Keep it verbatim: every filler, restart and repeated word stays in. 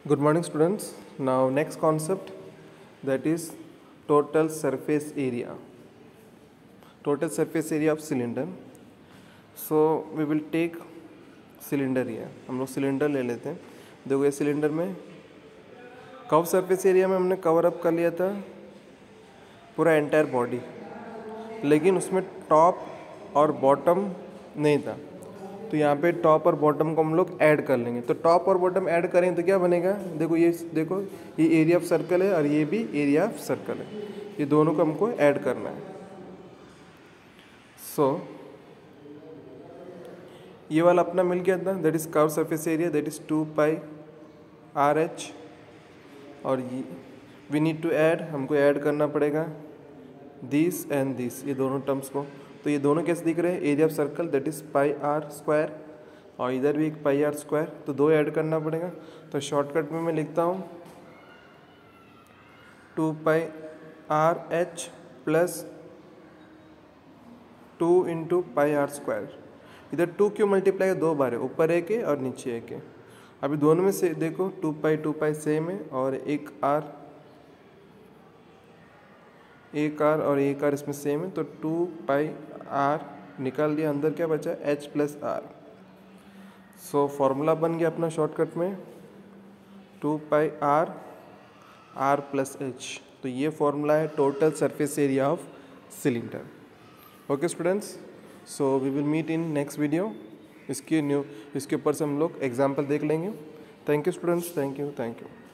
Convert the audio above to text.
Good morning, students. Now, next concept, that is total surface area. Total surface area of cylinder. So we will take cylinder here. हम लोग cylinder ले लेते हैं. देखो ये cylinder में कर्व सरफेस एरिया में हमने कवर अप कर लिया था पूरा एंटायर बॉडी, लेकिन उसमें टॉप और बॉटम नहीं था. तो यहाँ पे टॉप और बॉटम को हम लोग ऐड कर लेंगे. तो टॉप और बॉटम ऐड करें तो क्या बनेगा? देखो ये देखो ये एरिया ऑफ सर्कल है और ये भी एरिया ऑफ सर्कल है. ये दोनों को हमको ऐड करना है. सो so, ये वाला अपना मिल गया था, that is curve surface area, that is two pi R H. और ये वी नीड टू ऐड, हमको ऐड करना पड़ेगा दिस एंड दिस, ये दोनों टर्म्स को. तो ये दोनों कैसे दिख रहे हैं? Area of circle that is pi R square और इधर भी एक पाई आर स्क्वायर. तो दो ऐड करना पड़ेगा. तो शॉर्टकट में मैं लिखता हूँ two pi R H plus two into pi R square. इधर टू क्यों मल्टीप्लाई है? दो बार है, ऊपर एक है और नीचे एक है. अभी दोनों में से देखो two pi two pi same है और एक आर एक आर और एक आर इसमें सेम है. तो टू पाई आर निकाल दिया, अंदर क्या बचा? H plus R. So formula बन गया अपना शॉर्टकट में two pi R R plus H. तो ये फॉर्मूला है total surface area of cylinder. Okay students, so we will meet in next video. इसके न्यू इसके ऊपर से हम लोग एग्जाम्पल देख लेंगे. Thank you students, thank you thank you.